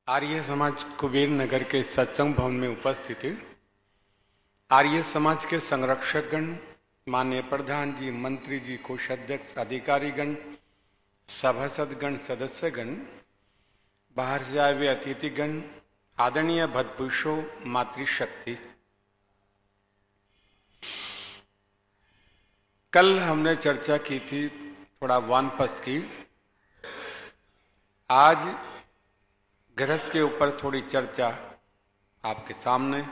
आर्य समाज कुबेर नगर के सत्संग भवन में उपस्थित आर्य समाज के संरक्षकगण, माननीय प्रधान जी, मंत्री जी, कोषाध्यक्ष, अधिकारीगण, सभासदगण, सदस्यगण, बाहर से आए हुए अतिथिगण, आदरणीय भद्रपुरुषों, मातृशक्ति। कल हमने चर्चा की थी थोड़ा वानप्रस्थ की। आज गृहस्थ के ऊपर थोड़ी चर्चा आपके सामने।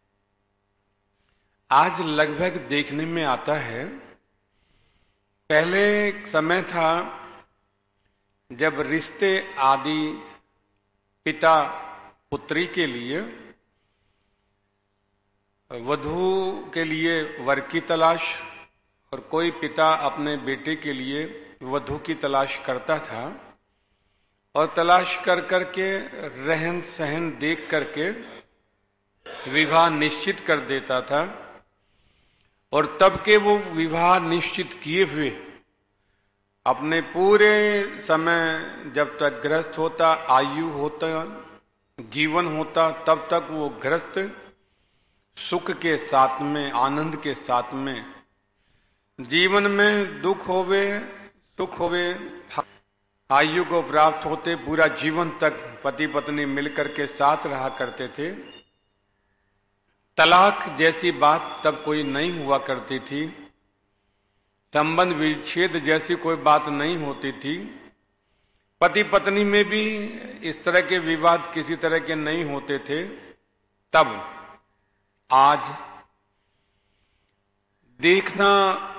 आज लगभग देखने में आता है, पहले एक समय था जब रिश्ते आदि पिता पुत्री के लिए, वधू के लिए वर की तलाश और कोई पिता अपने बेटे के लिए वधू की तलाश करता था और तलाश कर करके रहन सहन देख करके विवाह निश्चित कर देता था। और तब के वो विवाह निश्चित किए हुए अपने पूरे समय, जब तक गृहस्थ होता, आयु होता, जीवन होता, तब तक वो गृहस्थ सुख के साथ में, आनंद के साथ में, जीवन में दुख होवे सुख होवे, आयु को प्राप्त होते पूरा जीवन तक पति पत्नी मिलकर के साथ रहा करते थे। तलाक जैसी बात तब कोई नहीं हुआ करती थी, संबंध विच्छेद जैसी कोई बात नहीं होती थी, पति पत्नी में भी इस तरह के विवाद किसी तरह के नहीं होते थे। तब आज देखना,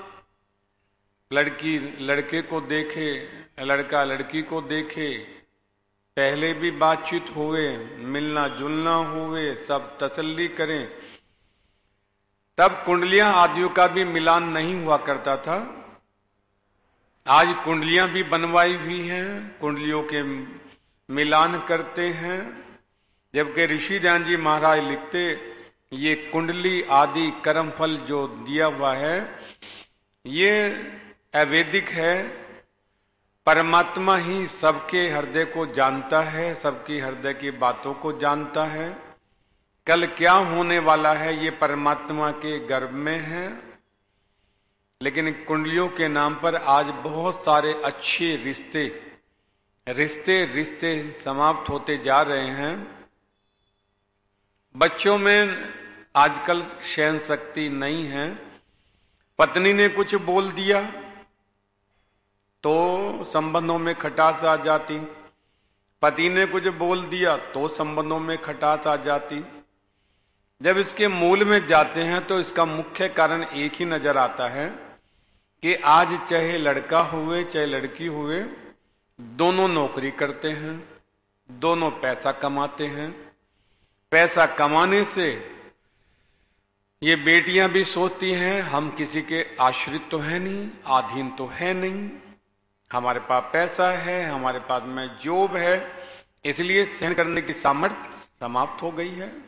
लड़की लड़के को देखे, लड़का लड़की को देखे, पहले भी बातचीत हुए, मिलना जुलना हुए, सब तसल्ली करें। तब कुंडलियां आदियों का भी मिलान नहीं हुआ करता था। आज कुंडलियां भी बनवाई हुई हैं, कुंडलियों के मिलान करते हैं। जबकि ऋषि ध्यान जी महाराज लिखते, ये कुंडली आदि कर्मफल जो दिया हुआ है ये अवैदिक है। परमात्मा ही सबके हृदय को जानता है, सबकी हृदय की बातों को जानता है। कल क्या होने वाला है ये परमात्मा के गर्भ में है। लेकिन कुंडलियों के नाम पर आज बहुत सारे अच्छे रिश्ते रिश्ते समाप्त होते जा रहे हैं। बच्चों में आजकल सहन शक्ति नहीं है। पत्नी ने कुछ बोल दिया तो संबंधों में खटास आ जाती, पति ने कुछ बोल दिया तो संबंधों में खटास आ जाती। जब इसके मूल में जाते हैं तो इसका मुख्य कारण एक ही नजर आता है कि आज चाहे लड़का हुए चाहे लड़की हुए, दोनों नौकरी करते हैं, दोनों पैसा कमाते हैं। पैसा कमाने से ये बेटियां भी सोचती हैं हम किसी के आश्रित तो है नहीं, अधीन तो है नहीं, हमारे पास पैसा है, हमारे पास में जॉब है, इसलिए सहन करने की सामर्थ्य समाप्त हो गई है।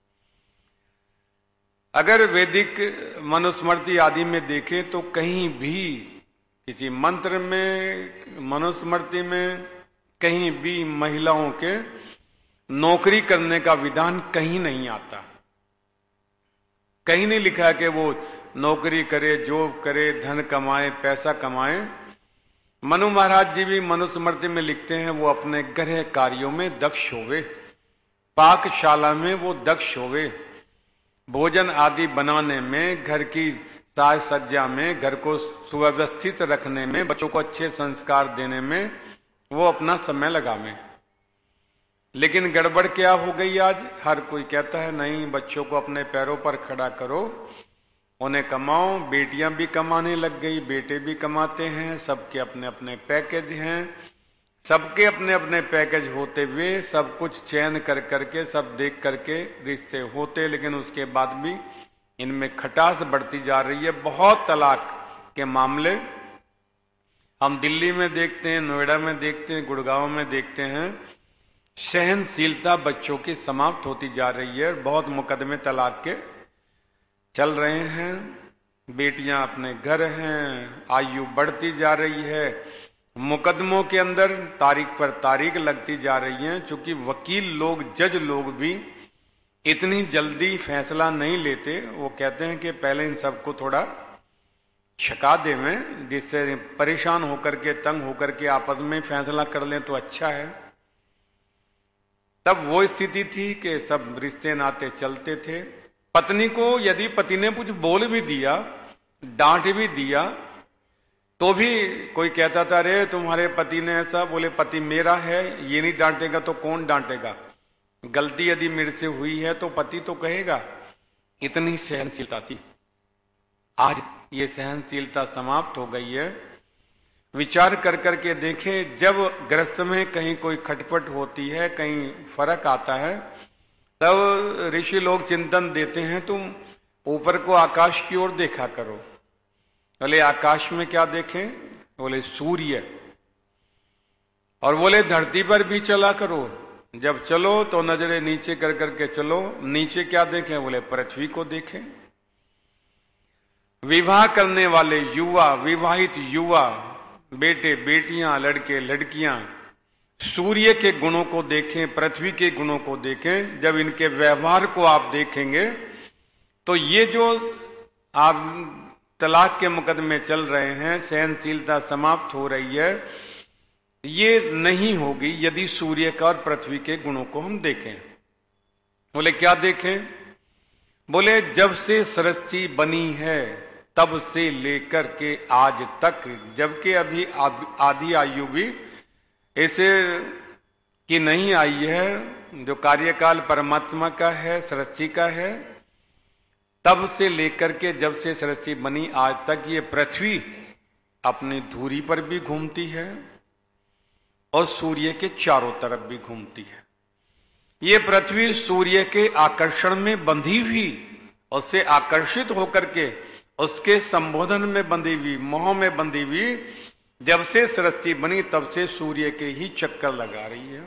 अगर वैदिक मनुस्मृति आदि में देखें तो कहीं भी किसी मंत्र में, मनुस्मृति में कहीं भी महिलाओं के नौकरी करने का विधान कहीं नहीं आता। कहीं नहीं लिखा है कि वो नौकरी करे, जॉब करे, धन कमाए, पैसा कमाए। मनु महाराज जी भी मनुस्मृति में लिखते हैं वो अपने गृह कार्यों में दक्ष होवे, पाकशाला में वो दक्ष होवे, भोजन आदि बनाने में, घर की साज सज्जा में, घर को सुव्यवस्थित रखने में, बच्चों को अच्छे संस्कार देने में वो अपना समय लगावे। लेकिन गड़बड़ क्या हो गई, आज हर कोई कहता है नहीं, बच्चों को अपने पैरों पर खड़ा करो, उन्हें कमाओ। बेटियां भी कमाने लग गई, बेटे भी कमाते हैं, सबके अपने अपने पैकेज हैं, सबके अपने अपने पैकेज होते हुए सब कुछ चयन कर करके, सब देख करके रिश्ते होते। लेकिन उसके बाद भी इनमें खटास बढ़ती जा रही है। बहुत तलाक के मामले हम दिल्ली में देखते हैं, नोएडा में देखते हैं, गुड़गांव में देखते हैं। सहनशीलता बच्चों की समाप्त होती जा रही है। बहुत मुकदमे तलाक के चल रहे हैं। बेटियां अपने घर हैं, आयु बढ़ती जा रही है, मुकदमों के अंदर तारीख पर तारीख लगती जा रही है, क्योंकि वकील लोग, जज लोग भी इतनी जल्दी फैसला नहीं लेते। वो कहते हैं कि पहले इन सबको थोड़ा छका दे में, जिससे परेशान होकर के, तंग होकर के आपस में फैसला कर लें तो अच्छा है। तब वो स्थिति थी कि सब रिश्ते नाते चलते थे। पत्नी को यदि पति ने कुछ बोल भी दिया, डांट भी दिया, तो भी कोई कहता था अरे तुम्हारे पति ने ऐसा, बोले पति मेरा है, ये नहीं डांटेगा तो कौन डांटेगा। गलती यदि मेरे से हुई है तो पति तो कहेगा। इतनी सहनशीलता थी। आज ये सहनशीलता समाप्त हो गई है। विचार कर करके देखें, जब गृहस्थ में कहीं कोई खटपट होती है, कहीं फर्क आता है, तब ऋषि लोग चिंतन देते हैं तुम ऊपर को आकाश की ओर देखा करो। बोले आकाश में क्या देखें? बोले सूर्य। और बोले धरती पर भी चला करो, जब चलो तो नजरें नीचे कर करके चलो। नीचे क्या देखें? बोले पृथ्वी को देखें। विवाह करने वाले युवा, विवाहित युवा, बेटे बेटियां, लड़के लड़कियां सूर्य के गुणों को देखें, पृथ्वी के गुणों को देखें। जब इनके व्यवहार को आप देखेंगे तो ये जो आप तलाक के मुकदमे चल रहे हैं, सहनशीलता समाप्त हो रही है, ये नहीं होगी यदि सूर्य का और पृथ्वी के गुणों को हम देखें। बोले क्या देखें? बोले जब से सृष्टि बनी है तब से लेकर के आज तक, जबकि अभी आधी आयु भी ऐसे की नहीं आई है, जो कार्यकाल परमात्मा का है, सृष्टि का है, तब से लेकर के जब से सृष्टि बनी आज तक ये पृथ्वी अपनी धुरी पर भी घूमती है और सूर्य के चारों तरफ भी घूमती है। ये पृथ्वी सूर्य के आकर्षण में बंधी हुई, उससे आकर्षित होकर के उसके संबोधन में बंधी हुई, मोह में बंधी हुई, जब से सृष्टि बनी तब से सूर्य के ही चक्कर लगा रही है।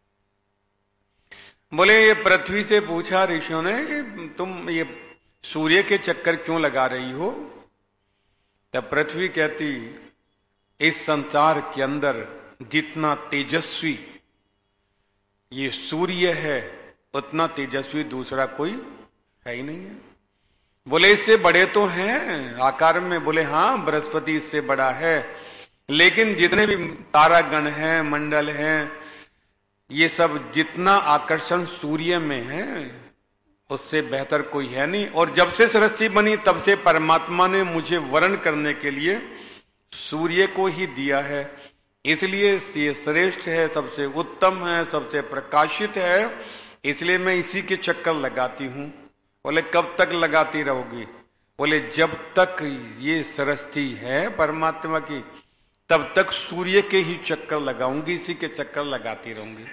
बोले ये पृथ्वी से पूछा ऋषियों ने, तुम ये सूर्य के चक्कर क्यों लगा रही हो? तब पृथ्वी कहती, इस संसार के अंदर जितना तेजस्वी ये सूर्य है, उतना तेजस्वी दूसरा कोई है ही नहीं है। बोले इससे बड़े तो हैं आकार में। बोले हाँ, बृहस्पति इससे बड़ा है, लेकिन जितने भी तारागण हैं, मंडल हैं, ये सब जितना आकर्षण सूर्य में है उससे बेहतर कोई है नहीं। और जब से सृष्टि बनी तब से परमात्मा ने मुझे वर्ण करने के लिए सूर्य को ही दिया है, इसलिए ये श्रेष्ठ है, सबसे उत्तम है, सबसे प्रकाशित है, इसलिए मैं इसी के चक्कर लगाती हूं। बोले कब तक लगाती रहोगी? बोले जब तक ये सृष्टि है परमात्मा की, तब तक सूर्य के ही चक्कर लगाऊंगी, इसी के चक्कर लगाती रहूंगी।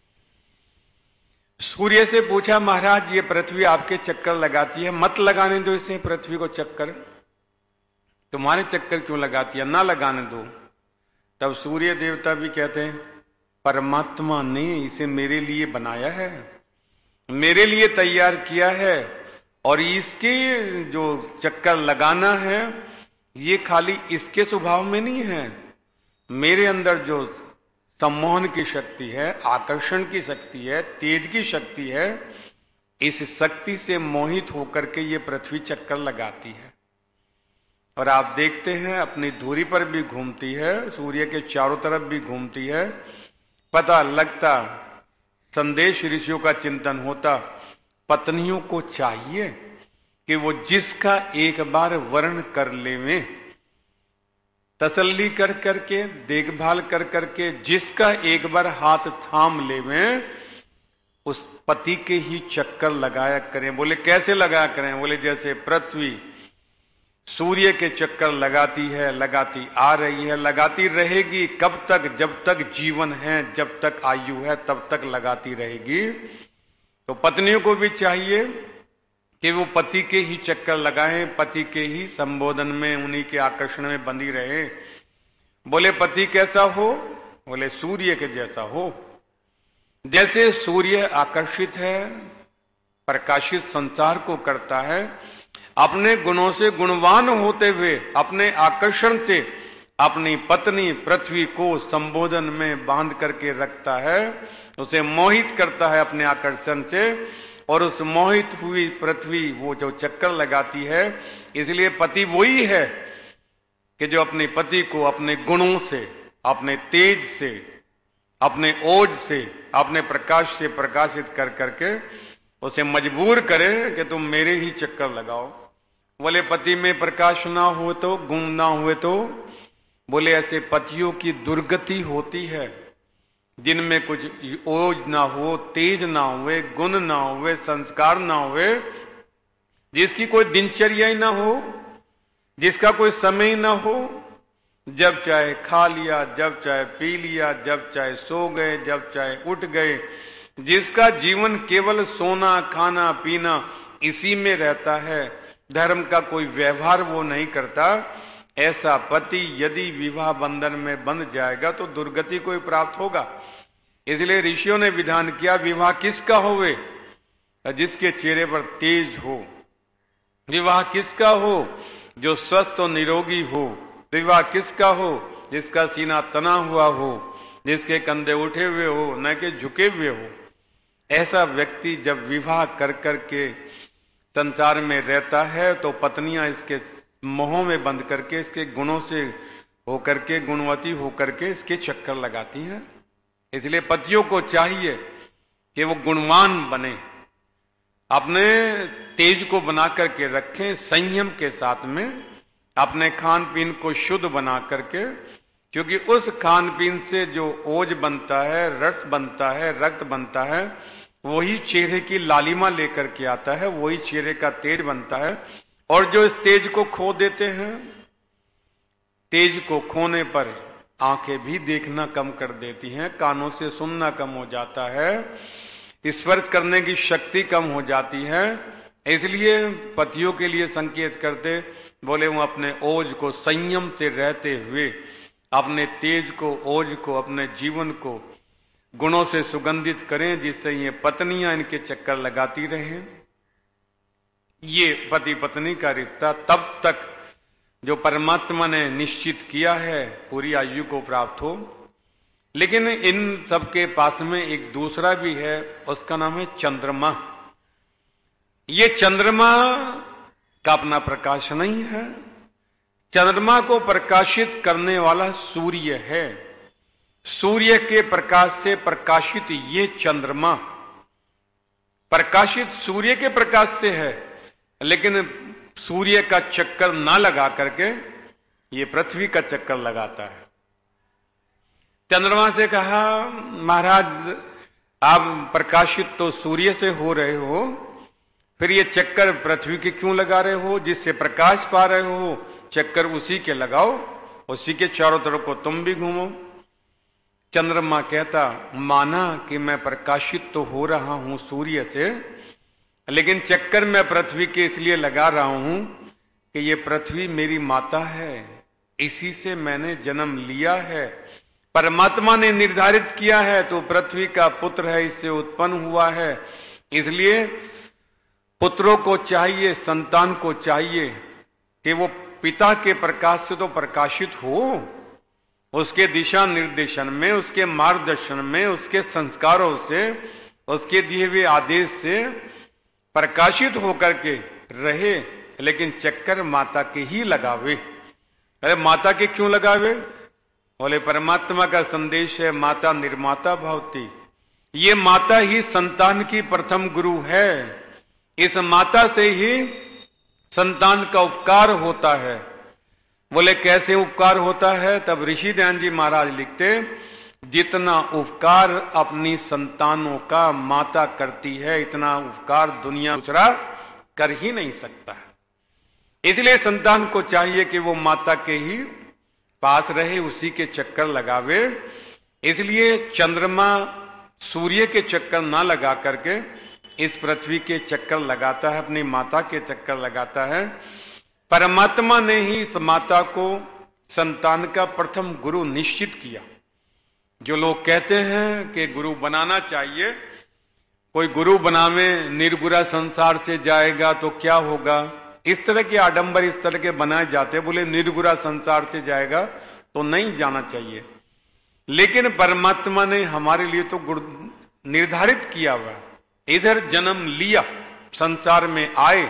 सूर्य से पूछा महाराज ये पृथ्वी आपके चक्कर लगाती है, मत लगाने दो इसे पृथ्वी को चक्कर, तुम्हारे चक्कर क्यों लगाती है, ना लगाने दो। तब सूर्य देवता भी कहते हैं परमात्मा ने इसे मेरे लिए बनाया है, मेरे लिए तैयार किया है, और इसके जो चक्कर लगाना है ये खाली इसके स्वभाव में नहीं है, मेरे अंदर जो सम्मोहन की शक्ति है, आकर्षण की शक्ति है, तेज की शक्ति है, इस शक्ति से मोहित होकर के ये पृथ्वी चक्कर लगाती है। और आप देखते हैं अपनी धुरी पर भी घूमती है, सूर्य के चारों तरफ भी घूमती है। पता लगता, संदेश ऋषियों का चिंतन होता, पत्नियों को चाहिए कि वो जिसका एक बार वर्ण कर लेवें, तसल्ली कर करके, देखभाल कर करके, जिसका एक बार हाथ थाम लेवें, उस पति के ही चक्कर लगाया करें। बोले कैसे लगाया करें? बोले जैसे पृथ्वी सूर्य के चक्कर लगाती है, लगाती आ रही है, लगाती रहेगी। कब तक? जब तक जीवन है, जब तक आयु है, तब तक लगाती रहेगी। तो पत्नियों को भी चाहिए कि वो पति के ही चक्कर लगाएं, पति के ही संबोधन में, उन्हीं के आकर्षण में बंधी रहे। बोले पति कैसा हो? बोले सूर्य के जैसा हो। जैसे सूर्य आकर्षित है, प्रकाशित संसार को करता है, अपने गुणों से गुणवान होते हुए, अपने आकर्षण से अपनी पत्नी पृथ्वी को संबोधन में बांध करके रखता है, उसे मोहित करता है अपने आकर्षण से, और उस मोहित हुई पृथ्वी वो जो चक्कर लगाती है। इसलिए पति वही है कि जो अपने पति को अपने गुणों से, अपने तेज से, अपने ओज से, अपने प्रकाश से प्रकाशित कर करके उसे मजबूर करे कि तुम मेरे ही चक्कर लगाओ। बोले पति में प्रकाश ना हो तो, गुण ना हुए तो, बोले ऐसे पतियों की दुर्गति होती है जिनमें कुछ ओज ना हो, तेज ना हुए, गुण ना हुए, संस्कार ना हुए, जिसकी कोई दिनचर्या ही ना हो, जिसका कोई समय ना हो, जब चाहे खा लिया, जब चाहे पी लिया, जब चाहे सो गए, जब चाहे उठ गए, जिसका जीवन केवल सोना खाना पीना इसी में रहता है, धर्म का कोई व्यवहार वो नहीं करता, ऐसा पति यदि विवाह बंधन में बंध जाएगा तो दुर्गति को प्राप्त होगा। इसलिए ऋषियों ने विधान किया विवाह किसका होवे? जिसके चेहरे पर तेज हो। विवाह किसका हो? जो स्वस्थ और निरोगी हो। विवाह किसका हो? जिसका सीना तना हुआ हो, जिसके कंधे उठे हुए हो, न कि झुके हुए हो। ऐसा व्यक्ति जब विवाह कर करके संसार में रहता है तो पत्नियां इसके मोह में बंद करके, इसके गुणों से होकर के, गुणवती होकर के इसके चक्कर लगाती हैं। इसलिए पतियों को चाहिए कि वो गुणवान बने, अपने तेज को बना करके रखें, संयम के साथ में अपने खान पीन को शुद्ध बना करके, क्योंकि उस खान पीन से जो ओज बनता है, रक्त बनता है, रक्त बनता है, वही चेहरे की लालिमा लेकर के आता है, वही चेहरे का तेज बनता है। और जो इस तेज को खो देते हैं, तेज को खोने पर आंखें भी देखना कम कर देती हैं, कानों से सुनना कम हो जाता है, स्पर्श करने की शक्ति कम हो जाती है। इसलिए पतियों के लिए संकेत करते, बोले वो अपने ओज को संयम से रहते हुए अपने तेज को, ओज को, अपने जीवन को गुणों से सुगंधित करें, जिससे ये पत्नियां इनके चक्कर लगाती रहें। ये पति पत्नी का रिश्ता तब तक जो परमात्मा ने निश्चित किया है पूरी आयु को प्राप्त हो। लेकिन इन सबके पास में एक दूसरा भी है, उसका नाम है चंद्रमा। ये चंद्रमा का अपना प्रकाश नहीं है, चंद्रमा को प्रकाशित करने वाला सूर्य है। सूर्य के प्रकाश से प्रकाशित ये चंद्रमा प्रकाशित सूर्य के प्रकाश से है, लेकिन सूर्य का चक्कर ना लगा करके ये पृथ्वी का चक्कर लगाता है। चंद्रमा से कहा, महाराज आप प्रकाशित तो सूर्य से हो रहे हो, फिर ये चक्कर पृथ्वी के क्यों लगा रहे हो? जिससे प्रकाश पा रहे हो चक्कर उसी के लगाओ, उसी के चारों तरफ को तुम भी घूमो। चंद्रमा कहता, माना कि मैं प्रकाशित तो हो रहा हूं सूर्य से, लेकिन चक्कर मैं पृथ्वी के इसलिए लगा रहा हूं कि ये पृथ्वी मेरी माता है, इसी से मैंने जन्म लिया है, परमात्मा ने निर्धारित किया है, तो पृथ्वी का पुत्र है, इससे उत्पन्न हुआ है। इसलिए पुत्रों को चाहिए, संतान को चाहिए कि वो पिता के प्रकाश से तो प्रकाशित हो, उसके दिशा निर्देशन में, उसके मार्गदर्शन में, उसके संस्कारों से, उसके दिए हुए आदेश से प्रकाशित होकर के रहे। लेकिन चक्कर माता के ही लगावे। अरे माता के क्यों लगावे? बोले परमात्मा का संदेश है, माता निर्माता भवती। ये माता ही संतान की प्रथम गुरु है। इस माता से ही संतान का उपकार होता है। बोले कैसे उपकार होता है? तब ऋषि दयान जी महाराज लिखते, जितना उपकार अपनी संतानों का माता करती है, इतना उपकार दुनिया दूसरा कर ही नहीं सकता है। इसलिए संतान को चाहिए कि वो माता के ही पास रहे, उसी के चक्कर लगावे। इसलिए चंद्रमा सूर्य के चक्कर ना लगा करके इस पृथ्वी के चक्कर लगाता है, अपनी माता के चक्कर लगाता है। परमात्मा ने ही इस माता को संतान का प्रथम गुरु निश्चित किया। जो लोग कहते हैं कि गुरु बनाना चाहिए, कोई गुरु बनावे, निर्गुरा संसार से जाएगा तो क्या होगा, इस तरह के आडंबर इस तरह के बनाए जाते। बोले निर्गुरा संसार से जाएगा तो नहीं जाना चाहिए। लेकिन परमात्मा ने हमारे लिए तो निर्धारित किया हुआ, इधर जन्म लिया, संसार में आए,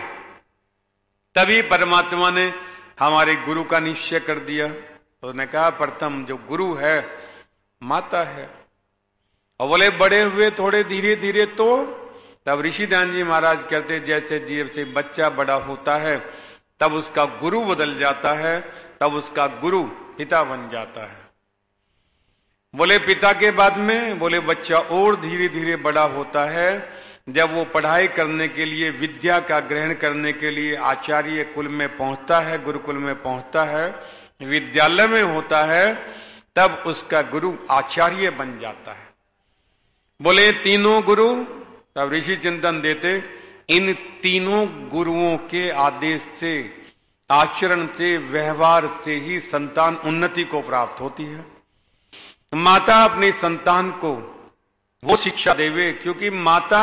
तभी परमात्मा ने हमारे गुरु का निश्चय कर दिया। तो उसने कहा प्रथम जो गुरु है माता है। और बोले बड़े हुए थोड़े धीरे धीरे तो तब ऋषि ध्यान जी महाराज कहते जैसे जैसे बच्चा बड़ा होता है तब उसका गुरु बदल जाता है, तब उसका गुरु पिता बन जाता है। बोले पिता के बाद में बोले बच्चा और धीरे धीरे बड़ा होता है, जब वो पढ़ाई करने के लिए, विद्या का ग्रहण करने के लिए आचार्य कुल में पहुंचता है, गुरुकुल में पहुंचता है, विद्यालय में होता है, तब उसका गुरु आचार्य बन जाता है। बोले तीनों गुरु, तब ऋषि चिंतन देते इन तीनों गुरुओं के आदेश से, आचरण से, व्यवहार से ही संतान उन्नति को प्राप्त होती है। माता अपनी संतान को वो शिक्षा देवे, क्योंकि माता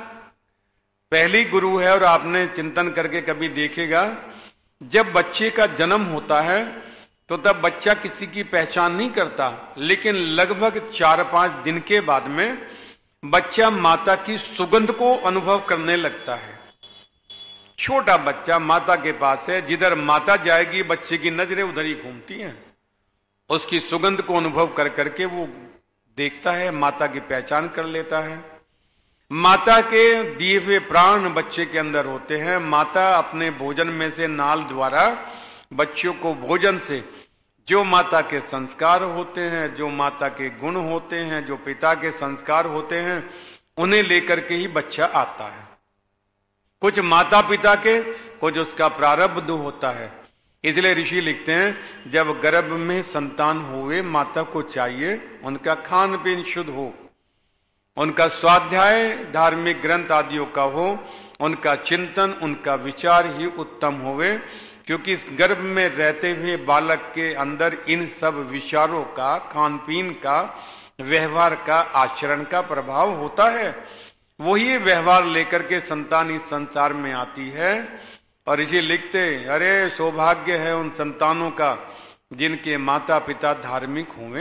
पहली गुरु है। और आपने चिंतन करके कभी देखेगा, जब बच्चे का जन्म होता है तो तब बच्चा किसी की पहचान नहीं करता, लेकिन लगभग 4-5 दिन के बाद में बच्चा माता की सुगंध को अनुभव करने लगता है। छोटा बच्चा माता के पास है, जिधर माता जाएगी बच्चे की नजरें उधर ही घूमती हैं। उसकी सुगंध को अनुभव कर करके वो देखता है, माता की पहचान कर लेता है। माता के दिए हुए प्राण बच्चे के अंदर होते हैं। माता अपने भोजन में से नाल द्वारा बच्चों को भोजन से जो माता के संस्कार होते हैं, जो माता के गुण होते हैं, जो पिता के संस्कार होते हैं, उन्हें लेकर के ही बच्चा आता है। कुछ माता पिता के, कुछ उसका प्रारब्ध होता है। इसलिए ऋषि लिखते हैं जब गर्भ में संतान हुए माता को चाहिए उनका खान पीन शुद्ध हो, उनका स्वाध्याय धार्मिक ग्रंथ आदियों का हो, उनका चिंतन, उनका विचार ही उत्तम होवे, क्योंकि इस गर्भ में रहते हुए बालक के अंदर इन सब विचारों का, खान पीन का, व्यवहार का, आचरण का प्रभाव होता है। वही व्यवहार लेकर के संतान इस संसार में आती है। और इसे लिखते अरे सौभाग्य है उन संतानों का जिनके माता पिता धार्मिक हुए।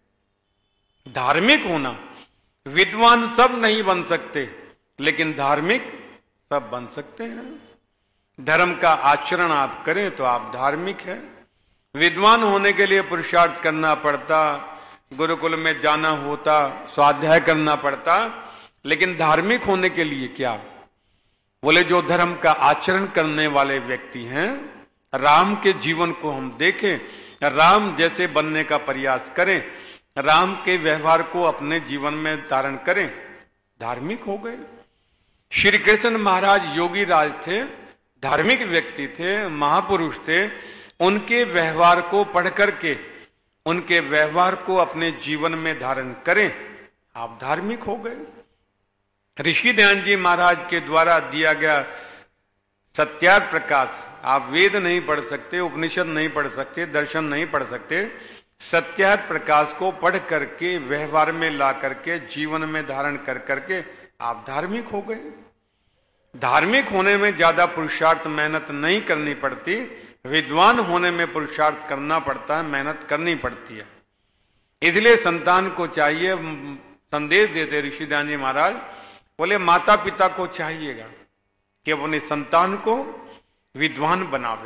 धार्मिक होना, विद्वान सब नहीं बन सकते, लेकिन धार्मिक सब बन सकते हैं। धर्म का आचरण आप करें तो आप धार्मिक हैं। विद्वान होने के लिए पुरुषार्थ करना पड़ता, गुरुकुल में जाना होता, स्वाध्याय करना पड़ता, लेकिन धार्मिक होने के लिए क्या? बोले जो धर्म का आचरण करने वाले व्यक्ति हैं, राम के जीवन को हम देखें, राम जैसे बनने का प्रयास करें, राम के व्यवहार को अपने जीवन में धारण करें, धार्मिक हो गए। श्री कृष्ण महाराज योगी राज थे, धार्मिक व्यक्ति थे, महापुरुष थे। उनके व्यवहार को पढ़ करके, उनके व्यवहार को अपने जीवन में धारण करें, आप धार्मिक हो गए। ऋषि ध्यान जी महाराज के द्वारा दिया गया सत्यार्थ प्रकाश, आप वेद नहीं पढ़ सकते, उपनिषद नहीं पढ़ सकते, दर्शन नहीं पढ़ सकते, सत्यार्थ प्रकाश को पढ़ करके व्यवहार में ला करके जीवन में धारण कर करके आप धार्मिक हो गए। धार्मिक होने में ज्यादा पुरुषार्थ मेहनत नहीं करनी पड़ती, विद्वान होने में पुरुषार्थ करना पड़ता है, मेहनत करनी पड़ती है। इसलिए संतान को चाहिए, संदेश देते ऋषि ध्यान जी महाराज, बोले माता पिता को चाहिएगा कि अपने संतान को विद्वान बनावे,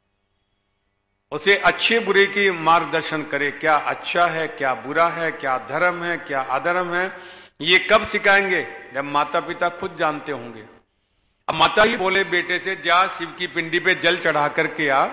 उसे अच्छे बुरे की मार्गदर्शन करे, क्या अच्छा है, क्या बुरा है, क्या धर्म है, क्या अधर्म है। ये कब सिखाएंगे? जब माता पिता खुद जानते होंगे। अब माता ही बोले बेटे से जा शिव की पिंडी पे जल चढ़ा करके आ,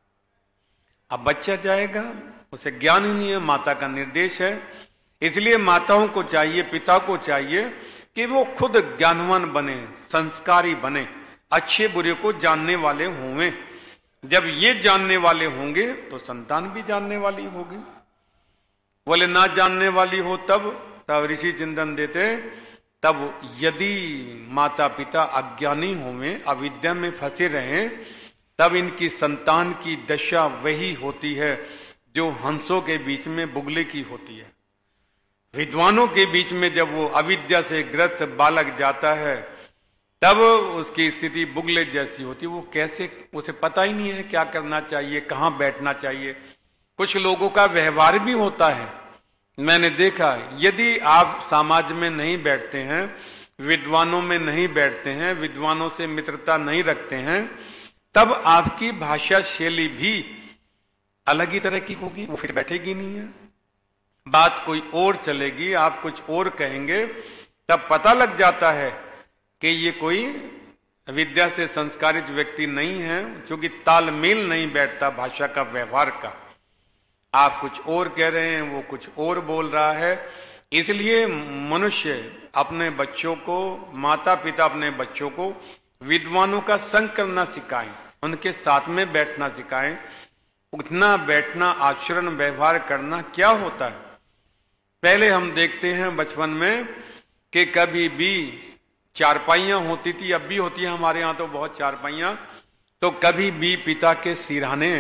अब बच्चा जाएगा, उसे ज्ञान ही नहीं है, माता का निर्देश है। इसलिए माताओं को चाहिए, पिता को चाहिए कि वो खुद ज्ञानवान बने, संस्कारी बने, अच्छे बुरे को जानने वाले होंगे। जब ये जानने वाले होंगे तो संतान भी जानने वाली होगी। बोले ना जानने वाली हो तब ऋषि चिंतन देते, तब यदि माता पिता अज्ञानी होंगे, अविद्या में फंसे रहें, तब इनकी संतान की दशा वही होती है जो हंसों के बीच में बुगले की होती है। विद्वानों के बीच में जब वो अविद्या से ग्रस्त बालक जाता है तब उसकी स्थिति बुगले जैसी होती है। वो कैसे, उसे पता ही नहीं है क्या करना चाहिए, कहाँ बैठना चाहिए, कुछ लोगों का व्यवहार भी होता है। मैंने देखा, यदि आप समाज में नहीं बैठते हैं, विद्वानों में नहीं बैठते हैं, विद्वानों से मित्रता नहीं रखते हैं, तब आपकी भाषा शैली भी अलग ही तरह की होगी, वो फिर बैठेगी नहीं है। बात कोई और चलेगी, आप कुछ और कहेंगे, तब पता लग जाता है कि ये कोई विद्या से संस्कारित व्यक्ति नहीं है, क्योंकि तालमेल नहीं बैठता भाषा का, व्यवहार का। आप कुछ और कह रहे हैं, वो कुछ और बोल रहा है। इसलिए मनुष्य अपने बच्चों को, माता पिता अपने बच्चों को विद्वानों का संग करना सिखाएं, उनके साथ में बैठना सिखाएं। उठना बैठना, आचरण व्यवहार करना क्या होता है। पहले हम देखते हैं बचपन में कि कभी भी चारपाइयां होती थी, अब भी होती है हमारे यहां तो बहुत चारपाइयां, तो कभी भी पिता के सिरहाने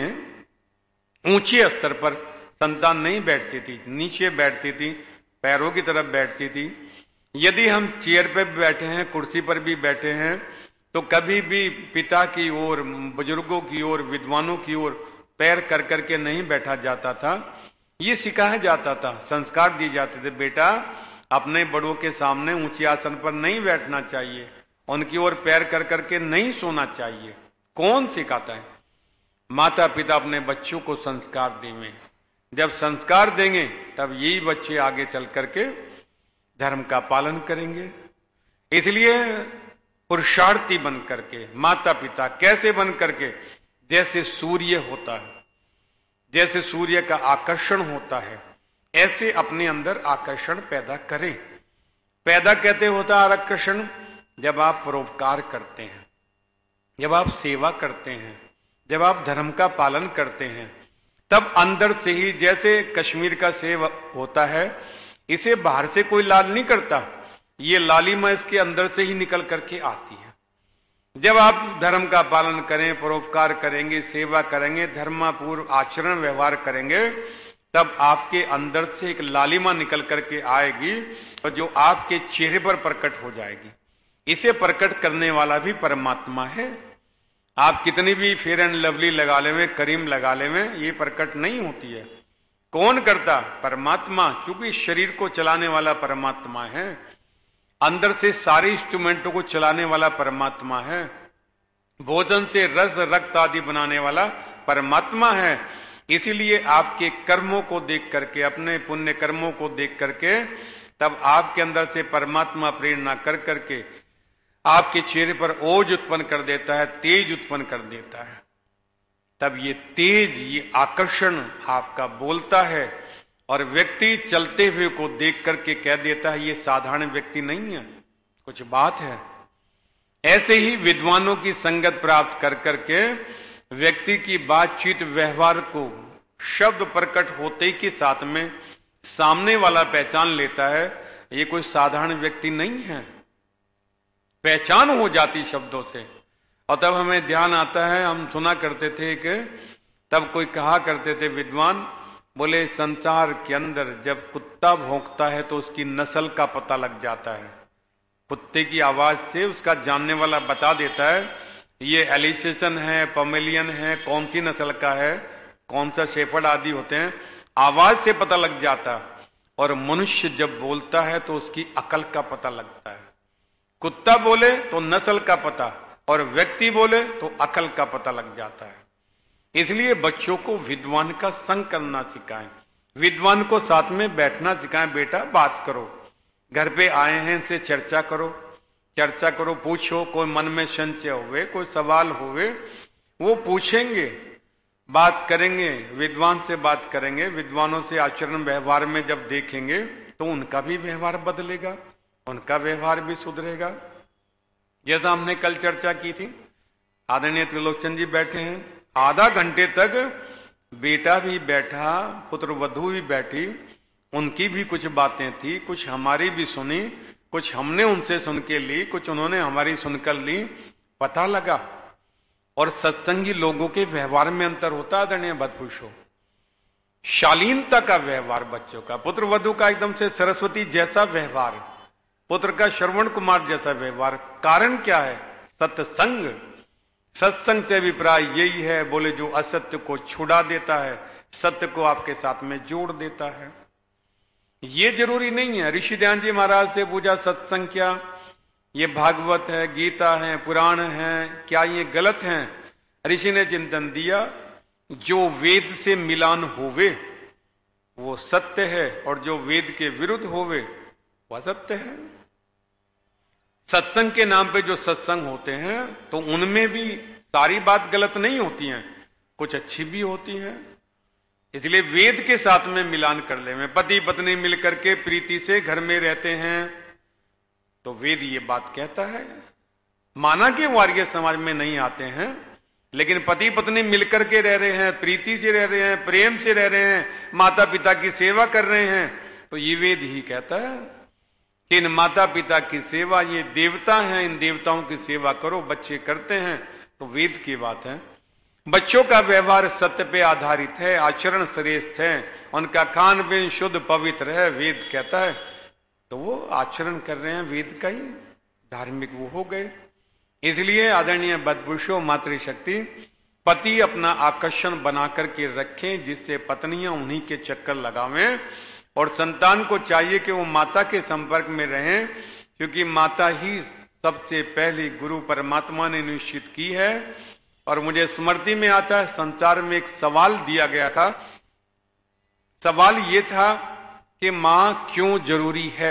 ऊंचे स्तर पर संतान नहीं बैठती थी, नीचे बैठती थी, पैरों की तरफ बैठती थी। यदि हम चेयर पे बैठे हैं, कुर्सी पर भी बैठे हैं, तो कभी भी पिता की ओर, बुजुर्गों की ओर, विद्वानों की ओर पैर कर करके नहीं बैठा जाता था। ये सिखाया जाता था, संस्कार दिए जाते थे, बेटा अपने बड़ों के सामने ऊंचे आसन पर नहीं बैठना चाहिए, उनकी ओर पैर कर करके नहीं सोना चाहिए। कौन सिखाता है? माता पिता अपने बच्चों को संस्कार देंगे। जब संस्कार देंगे तब यही बच्चे आगे चल करके धर्म का पालन करेंगे। इसलिए पुरुषार्थी बन करके माता पिता, कैसे बन करके? जैसे सूर्य होता है, जैसे सूर्य का आकर्षण होता है, ऐसे अपने अंदर आकर्षण पैदा करें। पैदा कहते होता है आकर्षण, जब आप परोपकार करते हैं, जब आप सेवा करते हैं, जब आप धर्म का पालन करते हैं, तब अंदर से ही, जैसे कश्मीर का सेब होता है, इसे बाहर से कोई लाल नहीं करता, ये लालिमा इसके अंदर से ही निकल करके आती है। जब आप धर्म का पालन करें, परोपकार करेंगे, सेवा करेंगे, धर्मपूर्व आचरण व्यवहार करेंगे, तब आपके अंदर से एक लालिमा निकल करके आएगी और जो आपके चेहरे पर प्रकट हो जाएगी। इसे प्रकट करने वाला भी परमात्मा है। आप कितनी भी फेयर एंड लवली लगा लेवे, करीम लगा लेवे, ये प्रकट नहीं होती है। कौन करता? परमात्मा, क्योंकि शरीर को चलाने वाला परमात्मा है, अंदर से सारे इंस्ट्रूमेंटों को चलाने वाला परमात्मा है, भोजन से रस रक्त आदि बनाने वाला परमात्मा है। इसीलिए आपके कर्मों को देख करके, अपने पुण्य कर्मों को देख करके, तब आपके अंदर से परमात्मा प्रेरणा कर करके आपके चेहरे पर ओज उत्पन्न कर देता है, तेज उत्पन्न कर देता है। तब ये तेज, ये आकर्षण आपका बोलता है और व्यक्ति चलते हुए को देख करके कह देता है ये साधारण व्यक्ति नहीं है, कुछ बात है। ऐसे ही विद्वानों की संगत प्राप्त कर करके व्यक्ति की बातचीत व्यवहार को शब्द प्रकट होते ही के साथ में सामने वाला पहचान लेता है, ये कोई साधारण व्यक्ति नहीं है, पहचान हो जाती शब्दों से। और तब हमें ध्यान आता है, हम सुना करते थे कि तब कोई कहा करते थे विद्वान, बोले संसार के अंदर जब कुत्ता भौंकता है तो उसकी नस्ल का पता लग जाता है। कुत्ते की आवाज से उसका जानने वाला बता देता है ये एलिसेशन है, पमेलियन है, कौन सी नस्ल का है, कौन सा शेफर्ड आदि होते हैं, आवाज से पता लग जाता। और मनुष्य जब बोलता है तो उसकी अकल का पता लगता है। कुत्ता बोले तो नस्ल का पता, और व्यक्ति बोले तो अकल का पता लग जाता है। इसलिए बच्चों को विद्वान का संग करना सिखाएं, विद्वान को साथ में बैठना सिखाएं। बेटा बात करो, घर पे आए हैं इनसे चर्चा करो, चर्चा करो, पूछो, कोई मन में संशय हुए, कोई सवाल हुए, वो पूछेंगे, बात करेंगे, विद्वान से बात करेंगे। विद्वानों से आचरण व्यवहार में जब देखेंगे तो उनका भी व्यवहार बदलेगा, उनका व्यवहार भी सुधरेगा। जैसा हमने कल चर्चा की थी, आदरणीय त्रिलोचन जी बैठे हैं, आधा घंटे तक बेटा भी बैठा, पुत्र वधू भी बैठी, उनकी भी कुछ बातें थी, कुछ हमारी भी सुनी, कुछ हमने उनसे सुन के ली, कुछ उन्होंने हमारी सुनकर ली, पता लगा। और सत्संगी लोगों के व्यवहार में अंतर होता है आदरणीय भद्रपुरुषों। शालीनता का व्यवहार बच्चों का, पुत्र वधू का एकदम से सरस्वती जैसा व्यवहार, पुत्र का श्रवण कुमार जैसा व्यवहार। कारण क्या है? सत्संग। सत्संग से अभिप्राय यही है, बोले जो असत्य को छुड़ा देता है, सत्य को आपके साथ में जोड़ देता है। ये जरूरी नहीं है ऋषि ध्यान जी महाराज से पूछा सत्संग क्या, ये भागवत है, गीता है, पुराण है, क्या ये गलत है? ऋषि ने चिंतन दिया, जो वेद से मिलान होवे वो सत्य है, और जो वेद के विरुद्ध होवे वह सत्य है। सत्संग के नाम पे जो सत्संग होते हैं तो उनमें भी सारी बात गलत नहीं होती है, कुछ अच्छी भी होती है। इसलिए वेद के साथ में मिलान कर ले। में पति पत्नी मिलकर के प्रीति से घर में रहते हैं तो वेद ये बात कहता है। माना कि वो आर्य समाज में नहीं आते हैं, लेकिन पति पत्नी मिलकर के रह रहे हैं, प्रीति से रह रहे हैं, प्रेम से रह रहे हैं, माता पिता की सेवा कर रहे हैं, तो ये वेद ही कहता है कि इन माता पिता की सेवा, ये देवता हैं, इन देवताओं की सेवा करो। बच्चे करते हैं तो वेद की बात है। बच्चों का व्यवहार सत्य पे आधारित है, आचरण श्रेष्ठ है, उनका खान पीन शुद्ध पवित्र है, वेद कहता है, तो वो आचरण कर रहे हैं वेद का ही, धार्मिक वो हो गए। इसलिए आदरणीय बदपुरुषों, मातृशक्ति, पति अपना आकर्षण बना करके रखें जिससे पत्नियां उन्हीं के चक्कर लगावें, और संतान को चाहिए कि वो माता के संपर्क में रहें, क्योंकि माता ही सबसे पहली गुरु परमात्मा ने निश्चित की है। और मुझे स्मृति में आता है, संसार में एक सवाल दिया गया था। सवाल ये था कि मां क्यों जरूरी है,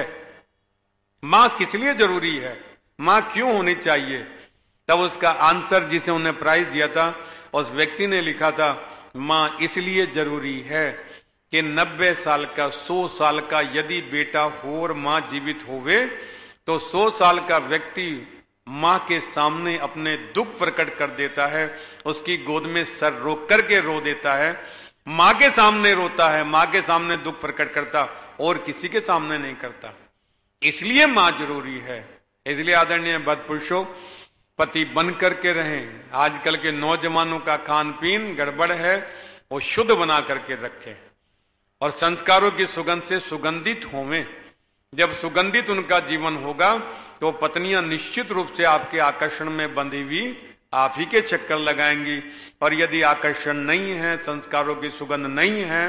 मां किस लिए जरूरी है, मां क्यों होनी चाहिए। तब उसका आंसर जिसे उन्हें प्राइज दिया था, उस व्यक्ति ने लिखा था, मां इसलिए जरूरी है कि 90 साल का 100 साल का यदि बेटा हो और मां जीवित होवे तो 100 साल का व्यक्ति मां के सामने अपने दुख प्रकट कर देता है, उसकी गोद में सर रोक करके रो देता है, मां के सामने रोता है, मां के सामने दुख प्रकट करता, और किसी के सामने नहीं करता। इसलिए मां जरूरी है। इसलिए आदरणीय बदपुरुषों, पति बन करके रहें। आजकल के नौजवानों का खान पीन गड़बड़ है, वो शुद्ध बना करके रखें और संस्कारों की सुगंध से सुगंधित होवें। जब सुगंधित उनका जीवन होगा तो पत्नियां निश्चित रूप से आपके आकर्षण में बंधी हुई आप ही के चक्कर लगाएंगी। और यदि आकर्षण नहीं है, संस्कारों की सुगंध नहीं है,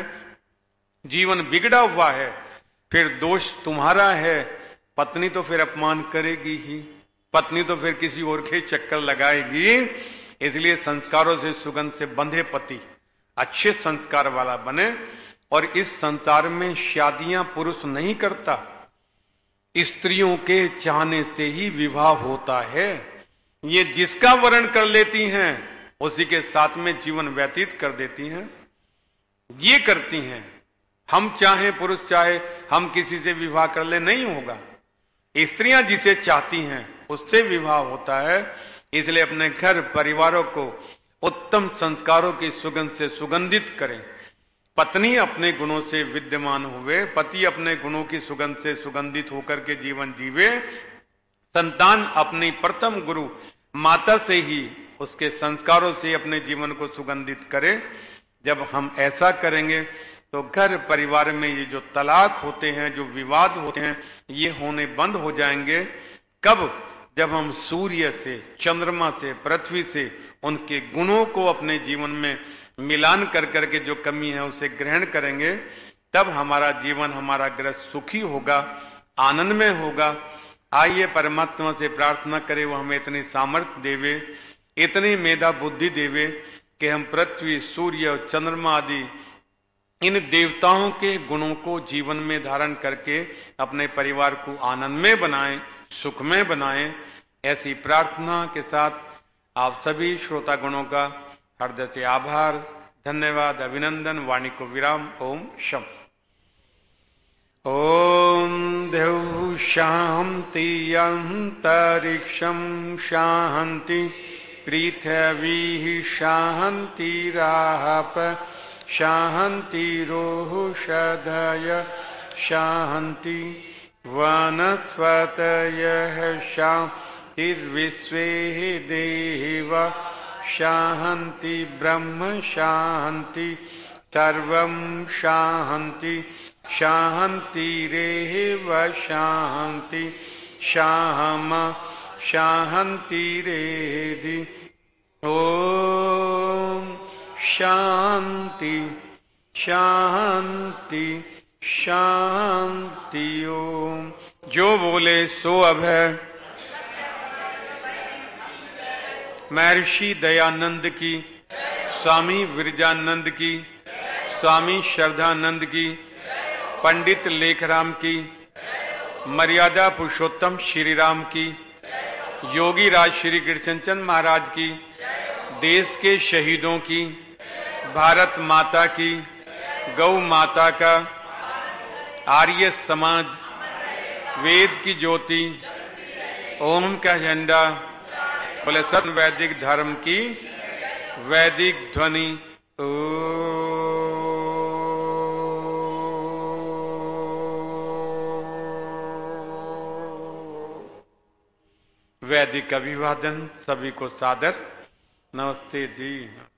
जीवन बिगड़ा हुआ है, फिर दोष तुम्हारा है। पत्नी तो फिर अपमान करेगी ही, पत्नी तो फिर किसी और के चक्कर लगाएगी। इसलिए संस्कारों से सुगंध से बंधे पति अच्छे संस्कार वाला बने। और इस संसार में शादियां पुरुष नहीं करता, स्त्रियों के चाहने से ही विवाह होता है। ये जिसका वर्ण कर लेती हैं उसी के साथ में जीवन व्यतीत कर देती हैं, ये करती हैं। हम चाहे, पुरुष चाहे, हम किसी से विवाह कर ले, नहीं होगा। स्त्रियां जिसे चाहती हैं उससे विवाह होता है। इसलिए अपने घर परिवारों को उत्तम संस्कारों की सुगंध से सुगंधित करें। पत्नी अपने गुणों से विद्यमान हुए, पति अपने गुणों की सुगंध से सुगंधित होकर के जीवन जीवे। संतान अपनी प्रथम गुरु माता से ही, उसके संस्कारों से अपने जीवन को सुगंधित करे। जब हम ऐसा करेंगे तो घर परिवार में ये जो तलाक होते हैं, जो विवाद होते हैं, ये होने बंद हो जाएंगे। कब? जब हम सूर्य से, चंद्रमा से, पृथ्वी से उनके गुणों को अपने जीवन में मिलान कर करके जो कमी है उसे ग्रहण करेंगे, तब हमारा जीवन, हमारा गृह सुखी होगा, आनंद में होगा। आइए परमात्मा से प्रार्थना करें वो हमें इतनी सामर्थ्य देवे, इतनी मेधा बुद्धि देवे कि हम पृथ्वी, सूर्य और चंद्रमा आदि इन देवताओं के गुणों को जीवन में धारण करके अपने परिवार को आनंद में बनाएं, सुख में बनाएं। ऐसी प्रार्थना के साथ आप सभी श्रोता गणों का हृदय से आभार, धन्यवाद, अभिनंदन। वाणी को विराम। ओम शम। ओम देव शांति अंतरिक्षम शांति पृथ्वी शांति राप शांति रोषधय शांति वनस्पतयः शांतिर्विश्वे देव शांति ब्रह्म शांति सर्वं शांति शांतिरेव शांति शामा शांतिरेधि। ओम शांति शांति शांति ओम। जो बोले सो अभय। महर्षि दयानंद की, स्वामी विरजानंद की, स्वामी श्रद्धानंद की, पंडित लेखराम की, मर्यादा पुरुषोत्तम श्री राम की, योगी राज श्री कृष्णचंद महाराज की, देश के शहीदों की, भारत माता की, गौ माता का, आर्य समाज, वेद की ज्योति, ओम का झंडा, बोले सत्य वैदिक धर्म की वैदिक ध्वनि। वैदिक अभिवादन, सभी को सादर नमस्ते जी।